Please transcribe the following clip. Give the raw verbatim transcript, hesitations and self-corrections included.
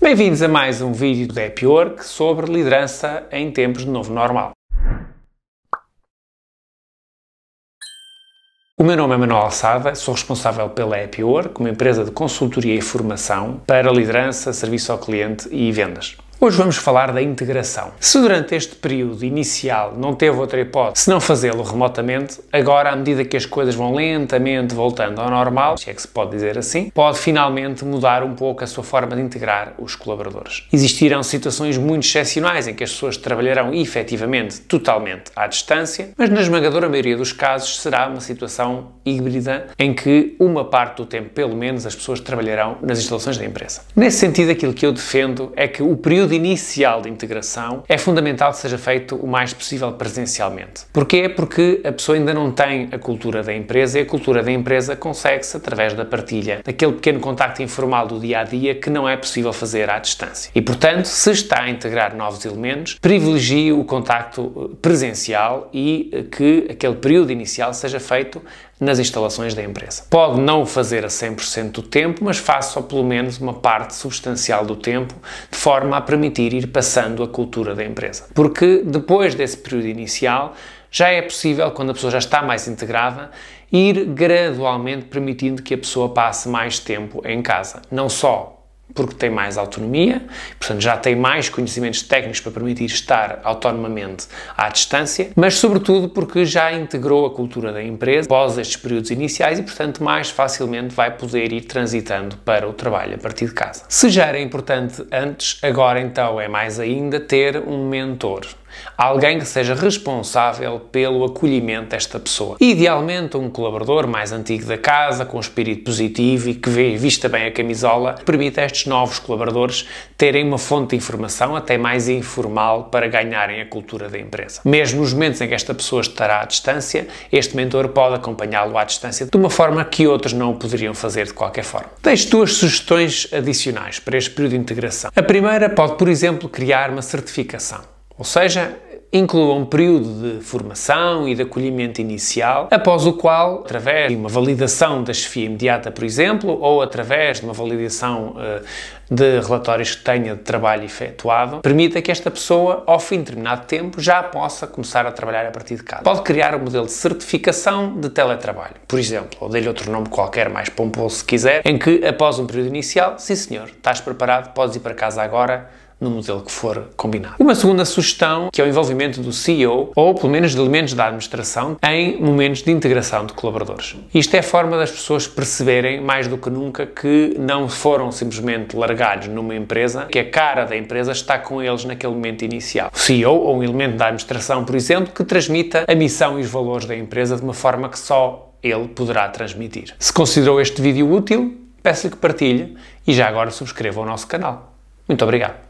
Bem-vindos a mais um vídeo do Happy Work sobre liderança em tempos de novo normal. O meu nome é Manuel Alçada, sou responsável pela Happy Work, uma empresa de consultoria e formação para liderança, serviço ao cliente e vendas. Hoje vamos falar da integração. Se durante este período inicial não teve outra hipótese senão fazê-lo remotamente, agora, à medida que as coisas vão lentamente voltando ao normal, se é que se pode dizer assim, pode finalmente mudar um pouco a sua forma de integrar os colaboradores. Existirão situações muito excepcionais em que as pessoas trabalharão efetivamente totalmente à distância, mas na esmagadora maioria dos casos será uma situação híbrida em que uma parte do tempo, pelo menos, as pessoas trabalharão nas instalações da empresa. Nesse sentido, aquilo que eu defendo é que o período inicial de integração é fundamental que seja feito o mais possível presencialmente. Porquê? Porque a pessoa ainda não tem a cultura da empresa e a cultura da empresa consegue-se através da partilha, daquele pequeno contacto informal do dia-a-dia que não é possível fazer à distância. E, portanto, se está a integrar novos elementos, privilegie o contacto presencial e que aquele período inicial seja feito nas instalações da empresa. Pode não o fazer a cem por cento do tempo, mas faça pelo menos uma parte substancial do tempo, de forma a permitir ir passando a cultura da empresa. Porque depois desse período inicial, já é possível, quando a pessoa já está mais integrada, ir gradualmente permitindo que a pessoa passe mais tempo em casa. Não só porque tem mais autonomia, portanto já tem mais conhecimentos técnicos para permitir estar autonomamente à distância, mas sobretudo porque já integrou a cultura da empresa após estes períodos iniciais e, portanto, mais facilmente vai poder ir transitando para o trabalho a partir de casa. Se já era importante antes, agora então é mais ainda ter um mentor. Alguém que seja responsável pelo acolhimento desta pessoa. Idealmente um colaborador mais antigo da casa, com um espírito positivo e que vê, vista bem a camisola, permite a estes novos colaboradores terem uma fonte de informação até mais informal para ganharem a cultura da empresa. Mesmo nos momentos em que esta pessoa estará à distância, este mentor pode acompanhá-lo à distância de uma forma que outros não o poderiam fazer de qualquer forma. Deixo duas sugestões adicionais para este período de integração. A primeira pode, por exemplo, criar uma certificação. Ou seja, inclua um período de formação e de acolhimento inicial, após o qual, através de uma validação da chefia imediata, por exemplo, ou através de uma validação uh, de relatórios que tenha de trabalho efetuado, permita que esta pessoa, ao fim de determinado tempo, já possa começar a trabalhar a partir de casa. Pode criar um modelo de certificação de teletrabalho, por exemplo, ou dê-lhe outro nome qualquer, mais pomposo se quiser, em que, após um período inicial, sim senhor, estás preparado, podes ir para casa agora, no modelo que for combinado. Uma segunda sugestão, que é o envolvimento do C E O, ou pelo menos de elementos da administração, em momentos de integração de colaboradores. Isto é a forma das pessoas perceberem, mais do que nunca, que não foram simplesmente largados numa empresa, que a cara da empresa está com eles naquele momento inicial. O C E O, ou um elemento da administração, por exemplo, que transmita a missão e os valores da empresa de uma forma que só ele poderá transmitir. Se considerou este vídeo útil, peço-lhe que partilhe e já agora subscreva o nosso canal. Muito obrigado.